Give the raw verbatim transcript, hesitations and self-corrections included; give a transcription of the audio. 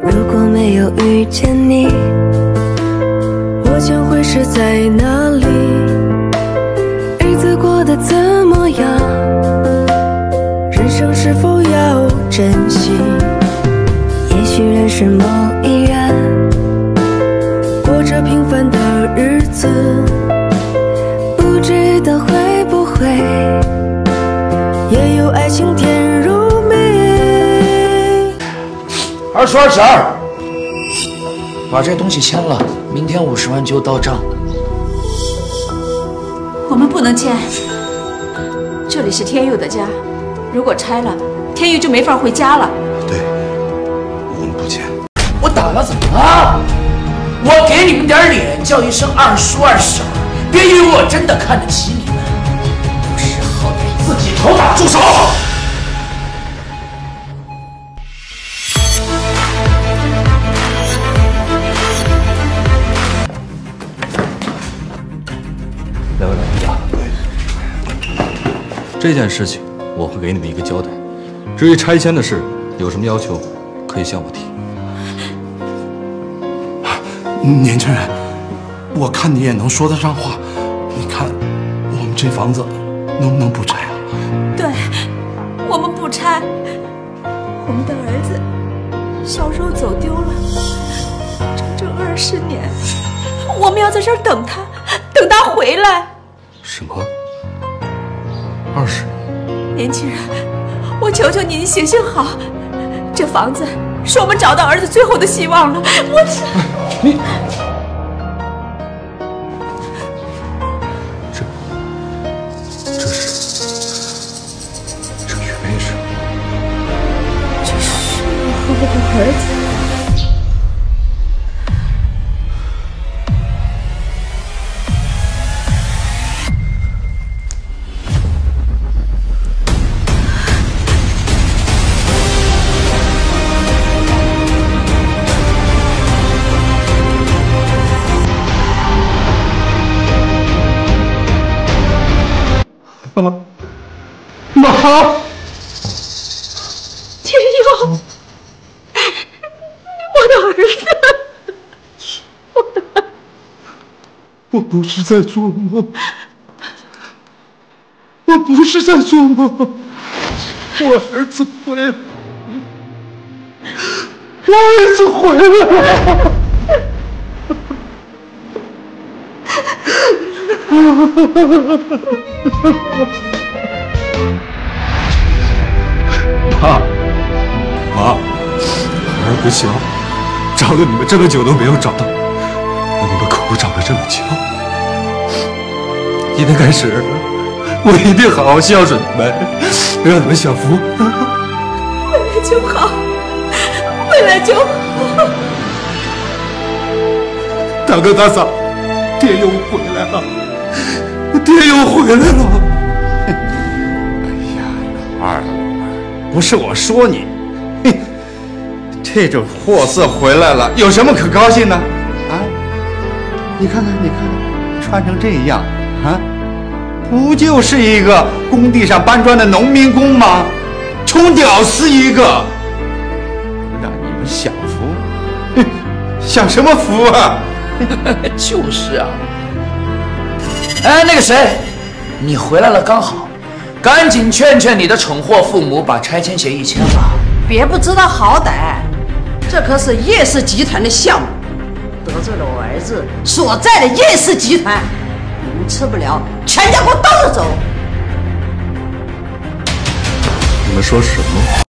如果没有遇见你，我将会是在哪里？日子过得怎么样？人生是否要珍惜？也许认识某一人，过着平凡的日子，不知道会不会也有爱情甜如蜜。 二叔二婶儿，把这东西签了，明天五十万就到账。 我们不能签，这里是天佑的家，如果拆了，天佑就没法回家了。 对，我们不签。 我打了怎么了？我给你们点脸，叫一声二叔二婶儿，别以为我真的看得起你们。不识好歹自己头打，住手！ 两位老人家，这件事情我会给你们一个交代。至于拆迁的事，有什么要求可以向我提。 年轻人，我看你也能说得上话。你看，我们这房子能不能不拆啊？ 对，我们不拆。我们的儿子小时候走丢了，整整二十年，我们要在这儿等他，等他回来。 什么？二十年？ 年轻人，我求求你，你行行好，这房子是我们找到儿子最后的希望了。我只…… 你这这是这原来是这是我和我的儿子。 妈妈， 天佑，我的儿子，我的儿子， 我不是在做梦，我不是在做梦，我儿子回来了，我儿子回来了。 妈，妈，儿不孝，找了你们这么久都没有找到，你们苦找了这么久，今天开始，我一定好好孝顺你们，让你们享福。 回来就好，回来就好。 大哥大嫂，爹又回来了，爹又回来了。 二，不是我说你，嘿，这种货色回来了，有什么可高兴的？啊，你看看，你看看，穿成这样，啊，不就是一个工地上搬砖的农民工吗？穷屌丝一个，让你们享福，哼，享什么福啊？ 就是啊。哎，那个谁，你回来了刚好。赶紧劝劝你的蠢货父母，把拆迁协议签了。 别不知道好歹，这可是叶氏集团的项目，得罪了我儿子所在的叶氏集团，你们吃不了，全家给我倒着走！ 你们说什么？